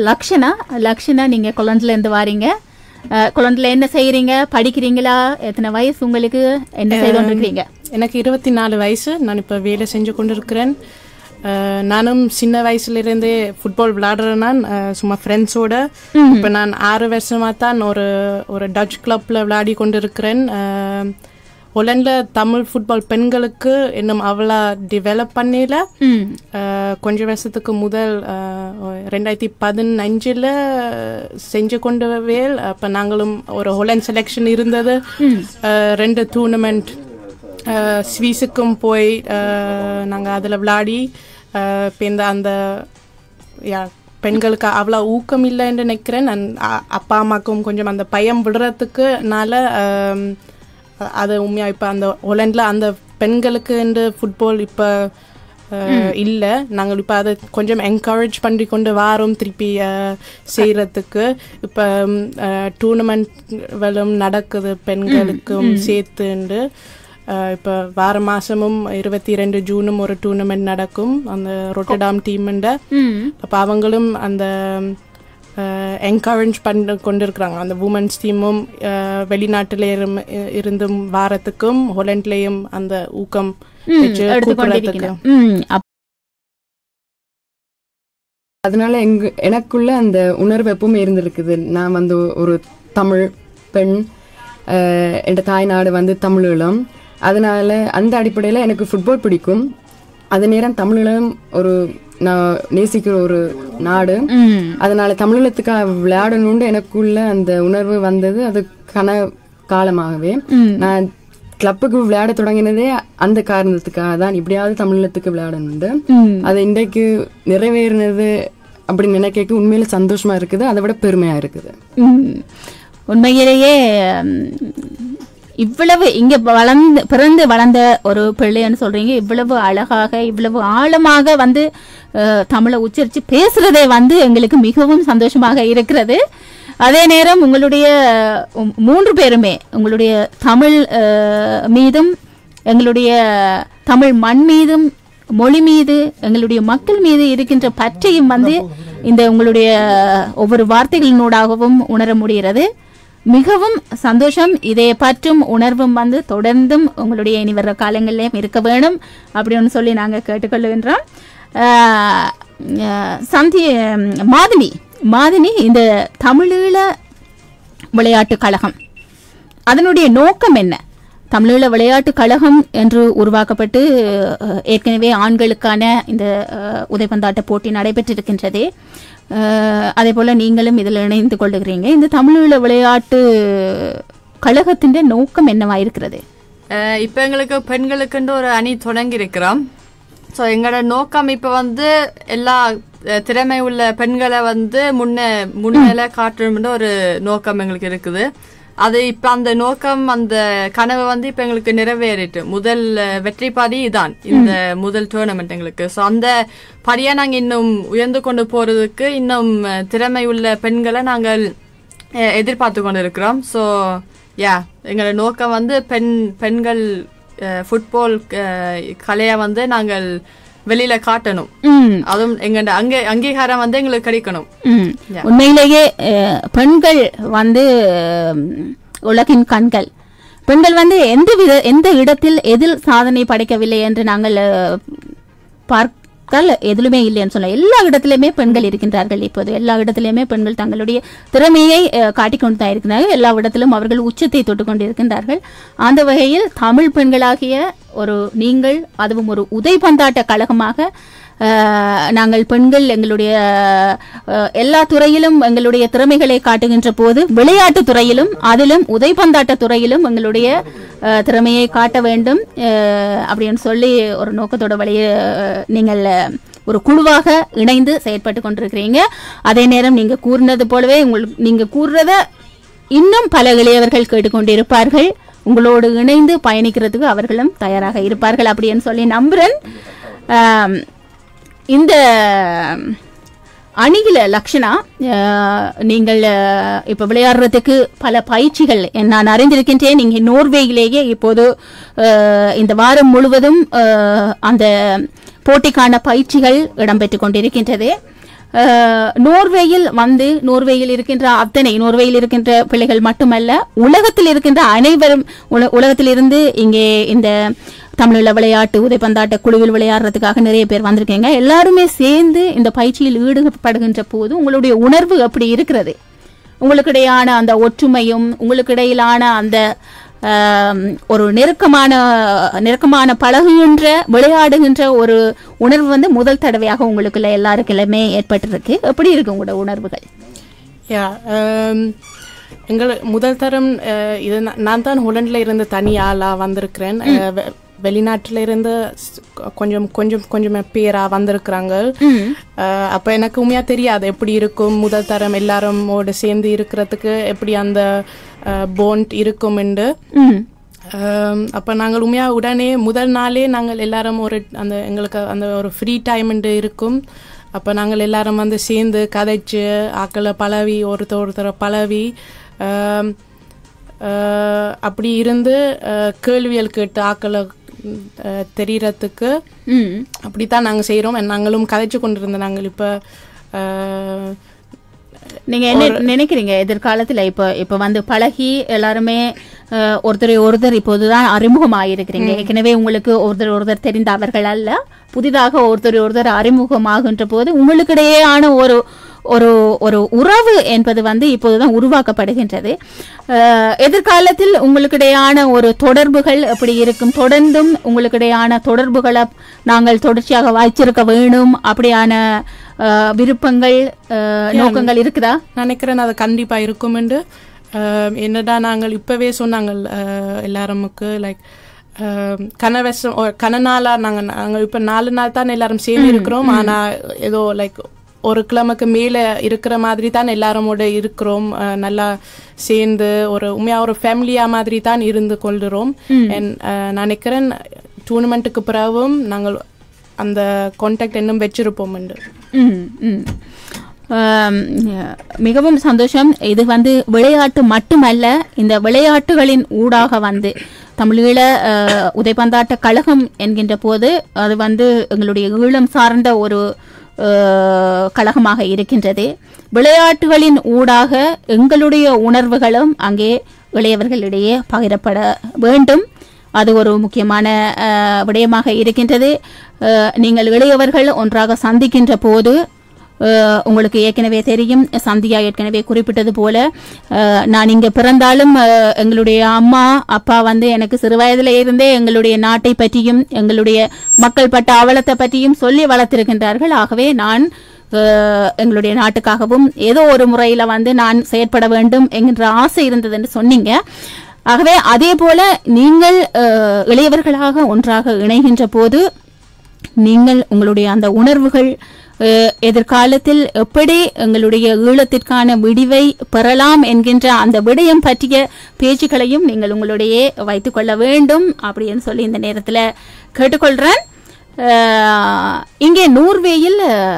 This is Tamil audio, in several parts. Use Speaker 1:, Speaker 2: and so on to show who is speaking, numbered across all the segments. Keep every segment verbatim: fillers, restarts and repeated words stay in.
Speaker 1: லக்ஷனா. லக்ஷனா நீங்க கொலண்டில இருந்து வாரீங்க. கொலண்டில என்ன செய்யறீங்க? படிக்கிறீங்களா? எத்தனை வயசு உங்களுக்கு? என்ன செய்து கொண்டிருக்கீங்க?
Speaker 2: எனக்கு இருபத்தி நாலு வயசு. நான் இப்போ வேலை செஞ்சு கொண்டு இருக்கிறேன். நானும் சின்ன வயசுலேருந்தே ஃபுட்பால் விளையாடுறேன். நான் சும்மா ஃப்ரெண்ட்ஸோட. இப்போ நான் ஆறு வருஷமாக தான் ஒரு ஒரு டச் கிளப்பில் விளையாடி கொண்டு இருக்கிறேன். ஹொலண்டில் தமிழ் ஃபுட்பால் பெண்களுக்கு இன்னும் அவ்வளோ டெவலப் பண்ணல. கொஞ்சம் வருஷத்துக்கு முதல் ரெண்டாயிரத்தி பதினஞ்சில் செஞ்சு கொண்டு வேல். அப்போ நாங்களும் ஒரு ஹொலண்ட் செலெக்ஷன் இருந்தது. ரெண்டு டூர்னமெண்ட் ஸ்வீஸுக்கும் போய் நாங்கள் அதில் விளையாடி இப்போ இந்த அந்த யா பெண்களுக்கு அவ்வளோ ஊக்கம் இல்லைன்னு நினைக்கிறேன். நான் அப்பா அம்மாக்கும் கொஞ்சம் அந்த பயம் விடுறதுக்குனால அது உண்மையாக இப்போ அந்த ஹொலண்டில் அந்த பெண்களுக்கு இந்த ஃபுட்பால் இப்போ இல்லை. நாங்கள் இப்போ அதை கொஞ்சம் என்கரேஜ் பண்ணி கொண்டு வாரோம் திருப்பி செய்கிறதுக்கு. இப்போ டூர்னமெண்ட்களும் நடக்குது பெண்களுக்கும் சேர்த்துண்டு. இப்போ வார மாதமும் இருபத்தி ரெண்டு ஜூனும் ஒரு டூர்னமெண்ட் நடக்கும் அந்த ரொட்டர்டாம் டீமுண்ட. அப்போ அவங்களும் அந்த என்கரேஜ் பண்ணி கொண்டு இருக்கிறாங்க. அந்த உமன்ஸ் டீமும் வெளிநாட்டில் இருந்தும் வாரத்துக்கும் ஹொலண்ட்லேயும் அந்த ஊக்கம் வச்சு கூப்பிடுறதுக்கு.
Speaker 3: அதனால எங்க எனக்குள்ள அந்த உணர்வு எப்பவுமே இருந்திருக்குது. நான் வந்து ஒரு தமிழ் பெண், என் தாய்நாடு வந்து தமிழீழம். அதனால அந்த அடிப்படையில் எனக்கு ஃபுட்பால் பிடிக்கும். அதே நேரம் தமிழீழம் ஒரு நான் நேசிக்கிற ஒரு நாடு. அதனால தமிழீழத்துக்காக விளையாடணும்னு எனக்குள்ள அந்த உணர்வு வந்தது. அது கன காலமாகவே நான் கிளப்புக்கு விளையாட தொடங்கினதே அந்த காரணத்துக்காக தான். இப்படியாவது தமிழீழத்துக்கு விளையாடணுண்டு. அது இன்றைக்கு நிறைவேறினது அப்படின்னு நினைக்க உண்மையில சந்தோஷமா இருக்குது. அதை விட பெருமையா இருக்குது.
Speaker 1: உண்மையிலேயே இவ்வளவு இங்க வளர்ந்து பிறந்து வளர்ந்த ஒரு பிள்ளைன்னு சொல்றீங்க. இவ்வளவு அழகாக இவ்வளவு ஆழமாக வந்து தமிழை உச்சரித்து பேசுறதே வந்து எங்களுக்கு மிகவும் சந்தோஷமாக இருக்கிறது. அதே நேரம் உங்களுடைய மூன்று பேருமே உங்களுடைய தமிழ் மீதும் எங்களுடைய தமிழ் மண் மீதும் மொழி மீது எங்களுடைய மக்கள் மீது இருக்கின்ற பற்றையும் வந்து இந்த உங்களுடைய ஒவ்வொரு வார்த்தைகளினூடாகவும் உணர முடிகிறது. மிகவும் சந்தோஷம். இதை பற்றும் உணர்வும் வந்து தொடர்ந்தும் உங்களுடைய இனி வர்ற காலங்களிலும் இருக்க வேணும் அப்படின்னு சொல்லி நாங்கள் கேட்டுக்கொள்கின்றோம். சந்தி மாதினி மாதினி இந்த தமிழீழ விளையாட்டு கழகம் அதனுடைய நோக்கம் என்ன? தமிழீழ விளையாட்டு கழகம் என்று உருவாக்கப்பட்டு ஏற்கனவே ஆண்களுக்கான இந்த உதைப்பந்தாட்ட போட்டி நடைபெற்றிருக்கின்றது. அதே போல நீங்களும் இதில் இணைந்து கொள்ளுகிறீங்க. இந்த தமிழீழ விளையாட்டு கழகத்தின் நோக்கம் என்னவா இருக்கிறது?
Speaker 4: இப்போ எங்களுக்கு பெண்களுக்குன்னு ஒரு அணி தொடங்கி இருக்கிறோம். ஸோ எங்களோட நோக்கம் இப்போ வந்து எல்லா திறமை உள்ள பெண்களை வந்து முன்னே முன்னிலை காட்டணும்னு ஒரு நோக்கம் எங்களுக்கு இருக்குது. அது இப்போ அந்த நோக்கம் அந்த கனவு வந்து இப்போ எங்களுக்கு நிறைவேறிட்டு முதல் வெற்றி படி இதான் இந்த முதல் டூர்னமெண்ட் எங்களுக்கு. ஸோ அந்த படியாக நாங்கள் இன்னும் உயர்ந்து கொண்டு போகிறதுக்கு இன்னும் திறமை உள்ள பெண்களை நாங்கள் எதிர்பார்த்து கொண்டு இருக்கிறோம். ஸோ யா எங்களோட நோக்கம் வந்து பெண் பெண்கள் ஃபுட்பால் கலையை வந்து நாங்கள் வெளியில காட்டணும். அதுவும் எங்க அங்கே அங்கீகாரம் வந்து எங்களுக்கு கிடைக்கணும்.
Speaker 1: உண்மையிலேயே பெண்கள் வந்து உலகின் கண்கள். பெண்கள் வந்து எந்த வித எந்த இடத்தில் எதில் சாதனை படைக்கவில்லை என்று நாங்கள் பார்த்தால் எதிலுமே இல்லைன்னு சொல்ல. எல்லா இடத்திலுமே பெண்கள் இருக்கின்றார்கள். இப்போது எல்லா இடத்திலுமே பெண்கள் தங்களுடைய திறமையை காட்டிக்கொண்டு தான் இருக்கிறார்கள். எல்லா இடத்திலும் அவர்கள் உச்சத்தை தொட்டு கொண்டு இருக்கின்றார்கள். அந்த வகையில் தமிழ் பெண்களாகிய ஒரு நீங்கள் அதுவும் ஒரு உதைப்பந்தாட்ட கழகமாக நாங்கள் பெண்கள் எங்களுடைய எல்லா துறையிலும் எங்களுடைய திறமைகளை காட்டுகின்ற போது விளையாட்டு துறையிலும் அதிலும் உதைப்பந்தாட்ட துறையிலும் எங்களுடைய திறமையை காட்ட வேண்டும் அப்படின்னு சொல்லி ஒரு நோக்கத்தோட வழிய நீங்கள் ஒரு குழுவாக இணைந்து செயற்பட்டு கொண்டிருக்கிறீங்க. அதே நேரம் நீங்க கூறினது போலவே உங்களுக்கு நீங்க கூறுறத இன்னும் பல இளையவர்கள் கேட்டுக்கொண்டிருப்பார்கள். உங்களோடு இணைந்து பயணிக்கிறதுக்கு அவர்களும் தயாராக இருப்பார்கள் அப்படின்னு சொல்லி நம்புறேன். இந்த அணியில லக்ஷனா நீங்கள் இப்ப விளையாடுறதுக்கு பல பயிற்சிகள் நான் அறிந்திருக்கின்றேன். நீங்க நோர்வேயிலேயே இப்போது இந்த வாரம் முழுவதும் அந்த போட்டிக்கான பயிற்சிகள் இடம்பெற்றுக் கொண்டிருக்கின்றது. நோர்வேயில் வந்து நோர்வேயில் இருக்கின்ற அத்தனை நோர்வேயில் இருக்கின்ற பிள்ளைகள் மட்டுமல்ல, உலகத்தில் இருக்கின்ற அனைவரும் உலகத்தில் இருந்து இங்கே இந்த தமிழீழ விளையாட்டு உதைப்பந்தாட்ட குழுவில் விளையாடுறதுக்காக நிறைய பேர் வந்திருக்கீங்க. எல்லாருமே சேர்ந்து இந்த பயிற்சியில் ஈடுபடுகின்ற போது உங்களுடைய உணர்வு எப்படி இருக்கிறது? உங்களுக்கிடையான அந்த ஒற்றுமையும் உங்களுக்கிடையிலான அந்த ஒரு நெருக்கமான நெருக்கமான பழகுகின்ற விளையாடுகின்ற ஒரு உணர்வு வந்து முதல் தடவையாக உங்களுக்குள்ள எல்லாருக்குமே ஏற்பட்டிருக்கு. எப்படி இருக்கு உங்களோட உணர்வுகள்?
Speaker 2: யா எங்கள் முதல் தரம் இது நான் தான் ஹோலண்டில் இருந்து தனி ஆளாக வந்திருக்கிறேன். வெளிநாட்டில் இருந்து கொஞ்சம் கொஞ்சம் கொஞ்சம் பேரா வந்திருக்கிறாங்க. அப்போ எனக்கு உண்மையாக தெரியாது எப்படி இருக்கும் முதல் தரம் எல்லாரோட சேர்ந்து இருக்கிறதுக்கு, எப்படி அந்த போண்ட் இருக்கும் என்று. அப்போ நாங்கள் உண்மையாக உடனே முதல் நாளே நாங்கள் எல்லாரும் ஒரு அந்த எங்களுக்கு அந்த ஒரு ஃப்ரீ டைம் இருக்கும். அப்போ நாங்கள் எல்லாரும் வந்து சேர்ந்து கதைச்சு ஆக்களை பழவி ஒருத்தர் ஒருத்தரை பழவி அப்படி இருந்து கேள்வியல் கேட்டு ஆக்களை தெரியறதுக்கு அப்படித்தான் நாங்கள் செய்கிறோம். நாங்களும் கதைச்சு கொண்டிருந்தோம். நாங்கள் இப்போ
Speaker 1: நீங்க என்ன நினைக்கிறீங்க எதிர்காலத்துல இப்ப இப்ப வந்து பழகி எல்லாருமே ஒருத்தர் ஒருத்தர் இப்போதுதான் அறிமுகமாயிருக்கிறீங்க. ஏற்கனவே உங்களுக்கு ஒருத்தர் ஒருத்தர் தெரிந்த அவர்கள் அல்ல, புதிதாக ஒருத்தர் ஒருத்தர் அறிமுகமாகின்ற போது உங்களுக்கிடையேயான ஒரு ஒரு ஒரு உறவு என்பது வந்து இப்போதுதான் உருவாக்கப்படுகின்றது. எதிர்காலத்தில் உங்களுக்கிடையான ஒரு தொடர்புகள் எப்படி இருக்கும்? தொடர்ந்தும் உங்களுக்கிடையான தொடர்புகளை நாங்கள் தொடர்ச்சியாக வைச்சிருக்க வேணும் அப்படியான விருப்பங்கள் நோக்கங்கள் இருக்குதா?
Speaker 2: நினைக்கிறேன் அது கண்டிப்பா இருக்கும் என்று. என்னடா நாங்கள் இப்பவே சொன்னாங்க எல்லாருமுக்கு லைக் கனவசம் கனநாளா நாங்கள் நாங்கள் இப்போ நாலு நாள் தான் எல்லாரும் சேர்ந்து இருக்கிறோம். ஆனா ஏதோ லைக் ஒரு கிழமைக்கு மேலே இருக்கிற மாதிரி தான் எல்லாரோட இருக்கிறோம். நல்லா சேர்ந்து ஒரு உண்மையாக ஒரு ஃபேமிலியா மாதிரி தான் இருந்து கொள்கிறோம். நினைக்கிறேன் டூர்னமெண்ட்டுக்கு பிறகும் நாங்கள் அந்த கான்டாக்ட் இன்னும் வச்சிருப்போம் என்று.
Speaker 1: மிகவும் சந்தோஷம். இது வந்து விளையாட்டு மட்டுமல்ல, இந்த விளையாட்டுகளின் ஊடாக வந்து தமிழீழ உதைப்பந்தாட்ட கழகம் என்கின்ற போது அது வந்து எங்களுடைய ஈழம் சார்ந்த ஒரு கழகமாக இருக்கின்றது. விளையாட்டுகளின் ஊடாக எங்களுடைய உணர்வுகளும் அங்கே இளையவர்களிடையே பகிரப்பட வேண்டும். அது ஒரு முக்கியமான விடயமாக இருக்கின்றது. நீங்கள் இளையவர்கள் ஒன்றாக சந்திக்கின்ற போது உங்களுக்கு ஏற்கனவே தெரியும், சந்தியா ஏற்கனவே குறிப்பிட்டது போல, நான் இங்கே பிறந்தாலும் எங்களுடைய அம்மா அப்பா வந்து எனக்கு சிறு வயதில் இருந்தே எங்களுடைய நாட்டை பற்றியும் எங்களுடைய மக்கள் பட்ட அவலத்தை பற்றியும் சொல்லி வளர்த்திருக்கின்றார்கள். ஆகவே நான் எங்களுடைய நாட்டுக்காகவும் ஏதோ ஒரு முறையில் வந்து நான் செயற்பட வேண்டும் என்கின்ற ஆசை இருந்தது என்று சொன்னீங்க. ஆகவே அதே போல நீங்கள் இளையவர்களாக ஒன்றாக இணைகின்ற போது நீங்கள் உங்களுடைய அந்த உணர்வுகள் எதிர்காலத்தில் எப்படி எங்களுடைய ஈழத்திற்கான விடிவை பெறலாம் என்கின்ற அந்த விடயம் பற்றிய பேச்சுக்களையும் நீங்கள் உங்களுடைய வைத்துக் கொள்ள வேண்டும் அப்படின்னு சொல்லி இந்த நேரத்தில் கேட்டுக்கொள்கிறேன். இங்கே நோர்வேயில்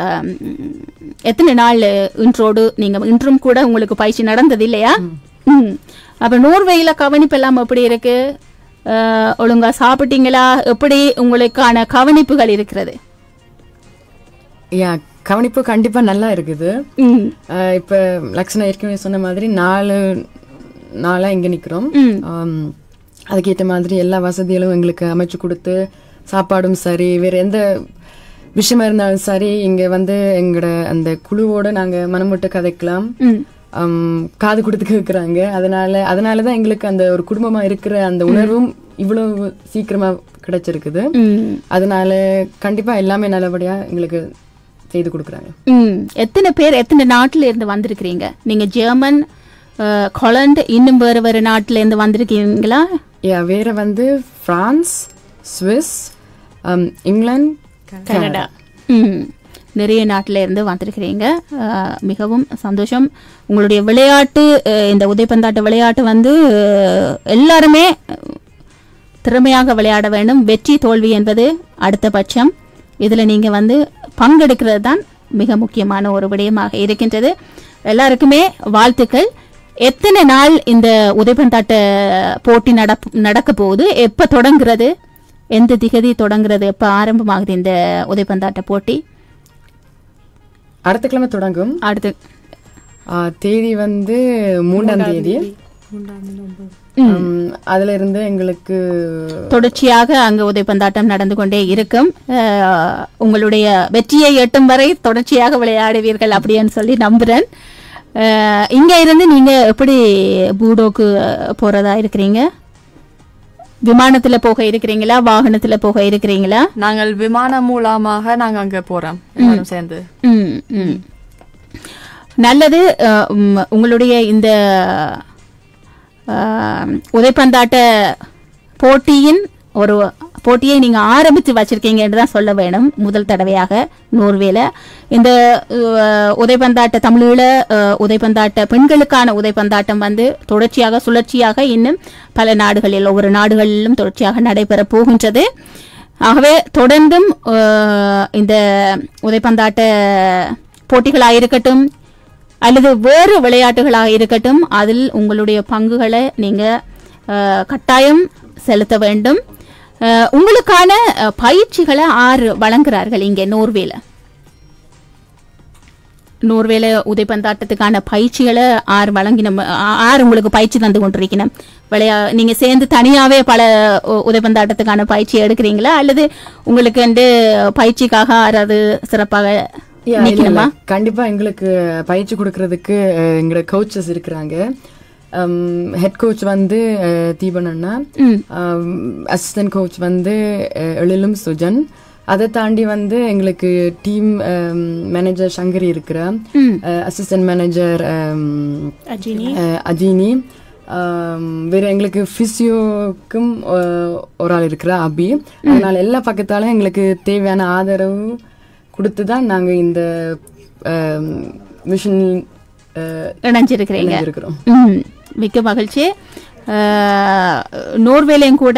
Speaker 1: எத்தனை நாள் இன்றோடு நீங்கள் இன்றும் கூட உங்களுக்கு பயிற்சி நடந்தது இல்லையா? ம் அப்போ நோர்வேயில் கவனிப்பு எல்லாம் எப்படி இருக்கு? ஒழுங்கா சாப்பிட்டீங்களா? எப்படி உங்களுக்கான கவனிப்புகள் இருக்கிறது?
Speaker 3: யா கவனிப்பு கண்டிப்பா நல்லா இருக்குது. இப்ப லக்ஷனா ஏற்கனவே சொன்ன மாதிரி நாலு நாளா இங்க நிக்கிறோம். அதுக்கேற்ற மாதிரி எல்லா வசதிகளும் எங்களுக்கு அமைச்சு கொடுத்து, சாப்பாடும் சரி, வேற எந்த விஷயமா இருந்தாலும் சரி, இங்க வந்து எங்களோட அந்த குழுவோட நாங்க மனமுட்டு கதைக்கலாம், காது கொடுத்து கேட்கிறாங்க. அதனால அதனாலதான் எங்களுக்கு அந்த ஒரு குடும்பமா இருக்கிற அந்த உணர்வும் இவ்வளவு சீக்கிரமா கிடைச்சிருக்குது. அதனால கண்டிப்பா எல்லாமே நல்லபடியா எங்களுக்கு செய்து கொடுக்குறாங்க.
Speaker 1: எத்தனை பேர் எத்தனை நாட்டுல இருந்து வந்திருக்கிறீங்க? நீங்க ஜெர்மன், ஹாலந்து, இன்னும் வேற வேற நாட்டுல இருந்து வந்திருக்கீங்களா?
Speaker 3: வேற வந்து பிரான்ஸ், சுவிஸ், இங்கிலாந்து, கனடா,
Speaker 1: நிறைய நாட்டில இருந்து வந்திருக்கிறீங்க. மிகவும் சந்தோஷம். உங்களுடைய விளையாட்டு, இந்த உதைப்பந்தாட்ட விளையாட்டு வந்து எல்லாருமே திறமையாக விளையாட வேண்டும். வெற்றி தோல்வி என்பது அடுத்த பட்சம். இதில் நீங்கள் வந்து பங்கெடுக்கிறது தான் மிக முக்கியமான ஒரு விடயமாக இருக்கின்றது. எல்லாருக்குமே வாழ்த்துக்கள். எத்தனை நாள் இந்த உதைப்பந்தாட்ட போட்டி நடக்க போகுது? எப்போ தொடங்குறது? எந்த திகதி தொடங்குறது? எப்போ ஆரம்பமாகுது இந்த உதைப்பந்தாட்ட போட்டி?
Speaker 3: அடுத்த கிழமை தொடங்கும்.
Speaker 1: அடுத்து
Speaker 3: தேதி வந்து மூன்றாம் தேதி. அதுல இருந்து எங்களுக்கு
Speaker 1: தொடர்ச்சியாக அங்கு உதைப்பந்தாட்டம் நடந்து கொண்டே இருக்கும். உங்களுடைய வெற்றியை எட்டும் வரை தொடர்ச்சியாக விளையாடுவீர்கள் அப்படின்னு சொல்லி நம்புறேன். இங்க இருந்து நீங்க எப்படி பூடோக்கு போறதா இருக்கிறீங்க? விமானத்துல போக இருக்கிறீங்களா, வாகனத்துல போக இருக்கிறீங்களா?
Speaker 4: நாங்கள் விமானம் மூலமாக நாங்க அங்க போறோம் எல்லாரும் சேர்ந்து.
Speaker 1: நல்லது. உங்களுடைய இந்த உதைப்பந்தாட்ட போட்டியின் ஒரு போட்டியை நீங்க ஆரம்பித்து வச்சிருக்கீங்க என்று தான் சொல்ல வேணும். முதல் தடவையாக நோர்வேல இந்த உதைப்பந்தாட்ட தமிழீழ உதைப்பந்தாட்ட பெண்களுக்கான உதைப்பந்தாட்டம் வந்து தொடர்ச்சியாக சுழற்சியாக இன்னும் பல நாடுகளில் ஒவ்வொரு நாடுகளிலும் தொடர்ச்சியாக நடைபெற போகின்றது. ஆகவே தொடர்ந்தும் இந்த உதைப்பந்தாட்ட போட்டிகளாக இருக்கட்டும் அல்லது வேறு விளையாட்டுகளாக இருக்கட்டும், அதில் உங்களுடைய பங்குகளை நீங்க கட்டாயம் செலுத்த வேண்டும். உங்களுக்கான பயிற்சிகளை ஆறு வழங்குகிறார்கள் இங்கே நோர்வேல. நோர்வேல உதைப்பந்தாட்டத்துக்கான பயிற்சிகளை ஆறு வழங்கின ஆறு உங்களுக்கு பயிற்சி தந்து கொண்டிருக்கணும். விளையா நீங்க சேர்ந்து தனியாவே பல உதைப்பந்தாட்டத்துக்கான பயிற்சி எடுக்கிறீங்களா அல்லது உங்களுக்கு வந்து பயிற்சிக்காக யாராவது சிறப்பாக?
Speaker 3: கண்டிப்பா எங்களுக்கு பயிற்சி கொடுக்கறதுக்கு எங்களோட கோச்சஸ் இருக்கிறாங்க. ஹெட் கோச் வந்து தீபன் அண்ணா, அசிஸ்டன்ட் கோச் வந்து எழிலும் சுஜன். அதை தாண்டி வந்து எங்களுக்கு டீம் மேனேஜர் சங்கரி இருக்கிற, அசிஸ்டன்ட் மேனேஜர் அஜினி, வேற எங்களுக்கு பிசியோக்கும் ஒரு ஆள் இருக்கிற அபி. அதனால எல்லா பக்கத்தாலும் எங்களுக்கு தேவையான ஆதரவு கொடுத்துதான் நாங்க இந்த மிஷன்
Speaker 1: இணைஞ்சிருக்கிறோம். மிக்க மகிழ்ச்சி. நோர்வேலையும் கூட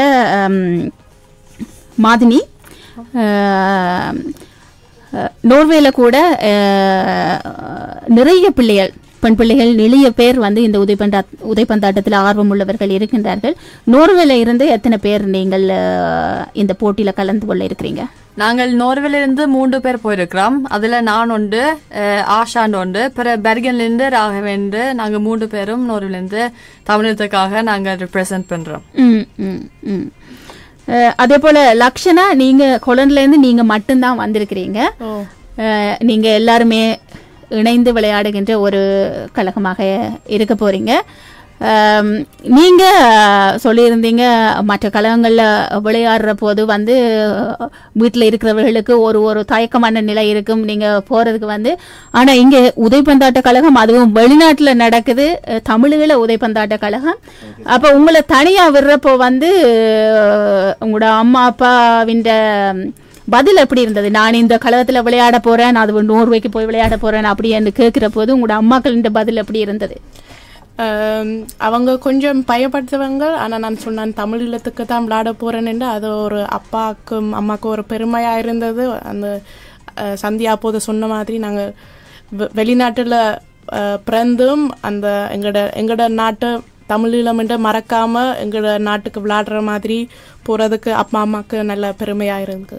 Speaker 1: மாதினி நோர்வேல கூட நிறைய பிள்ளைகள் பெண் பிள்ளைகள் நிறைய பேர் வந்து இந்த உதைப்பந்தா உதைப்பந்தாட்டத்தில் ஆர்வம் உள்ளவர்கள் இருக்கின்றார்கள். நோர்வேல இருந்து எத்தனை பேர் நீங்கள் இந்த போட்டியில கலந்து கொள்ள இருக்கிறீங்க?
Speaker 4: நாங்கள் நோர்வேல இருந்து மூன்று பேர் போயிருக்கிறோம். அதுல நான் உண்டு, ஆஷாண்ட் உண்டு, பிற பெர்கன்ல இருந்து ராகவேண்டு. நாங்க மூன்று பேரும் நோர்வேல இருந்து தமிழகத்துக்காக நாங்க ரெப்ரசன்ட் பண்றோம்.
Speaker 1: அதே போல லக்ஷனா, நீங்க கொலன்ல இருந்து நீங்க மட்டும்தான் வந்திருக்கிறீங்க. நீங்க எல்லாருமே இணைந்து விளையாடுகின்ற ஒரு கழகமாக இருக்க போறீங்க. நீங்க சொல்லியிருந்தீங்க மற்ற கழகங்கள்ல விளையாடுற போது வந்து வீட்டில் இருக்கிறவர்களுக்கு ஒரு ஒரு தயக்கமான நிலை இருக்கும் நீங்க போறதுக்கு வந்து. ஆனா இங்க உதைப்பந்தாட்ட கழகம், அதுவும் வெளிநாட்டுல நடக்குது, தமிழீழ உதைப்பந்தாட்ட கழகம். அப்ப உங்களை தனியா விடுறப்போ வந்து உங்களோட அம்மா அப்பாவின் பதில் எப்படி இருந்தது? நான் இந்த கழகத்துல விளையாட போறேன், அது நோர்வேக்கு போய் விளையாட போறேன் அப்படின்னு கேட்கிற போது உங்களோட அம்மாக்களின் பதில் எப்படி இருந்தது?
Speaker 2: அவங்க கொஞ்சம் பயப்படுத்துவாங்க. ஆனால் நான் சொன்னேன் தமிழீழத்துக்கு தான் விளையாட போறேன்னு. அது ஒரு அப்பாவுக்கும் அம்மாவுக்கும் ஒரு பெருமையாக இருந்தது. அந்த சந்தியா அப்போது சொன்ன மாதிரி நாங்கள் வெளிநாட்டில் பிறந்தும் அந்த எங்களோட எங்களோட நாட்டு தமிழீழம் என்று மறக்காம எங்களோட நாட்டுக்கு விளையாடுற மாதிரி போறதுக்கு அப்பா அம்மாவுக்கு நல்ல பெருமையாக இருந்தது.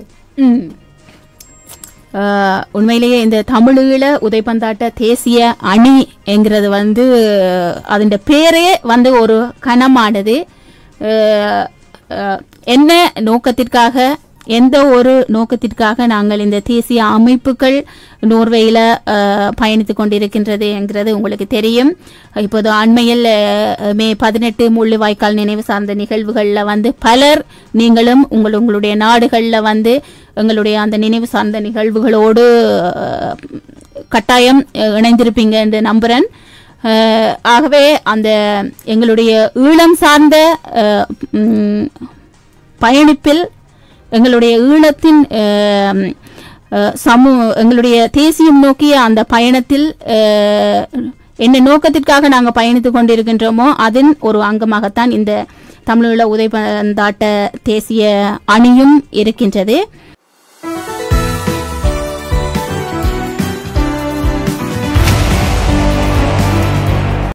Speaker 1: உண்மையிலேயே இந்த தமிழீழ உதைப்பந்தாட்ட தேசிய அணி என்கிறது வந்து அதன் பேரே வந்து ஒரு கனமானது. என்ன நோக்கத்திற்காக, எந்த ஒரு நோக்கத்திற்காக நாங்கள் இந்த தேசிய அமைப்புகள் நோர்வேயில பயணித்து கொண்டிருக்கின்றது என்கிறது உங்களுக்கு தெரியும். இப்போது அண்மையில் மே பதினெட்டு முள்ளிவாய்க்கால் நினைவு சார்ந்த நிகழ்வுகளில் வந்து பலர் நீங்களும் உங்கள் உங்களுடைய நாடுகளில் வந்து எங்களுடைய அந்த நினைவு சார்ந்த நிகழ்வுகளோடு கட்டாயம் இணைந்திருப்பீங்க என்று நம்புகிறேன். ஆகவே அந்த எங்களுடைய ஈழம் சார்ந்த பயணிப்பில், எங்களுடைய ஈழத்தின் சமூ எங்களுடைய தேசியம் நோக்கிய அந்த பயணத்தில் என்ன நோக்கத்திற்காக நாங்கள் பயணித்து கொண்டிருக்கின்றோமோ அதன் ஒரு அங்கமாகத்தான் இந்த தமிழீழ உதைப்பந்தாட்ட தேசிய அணியும் இருக்கின்றது.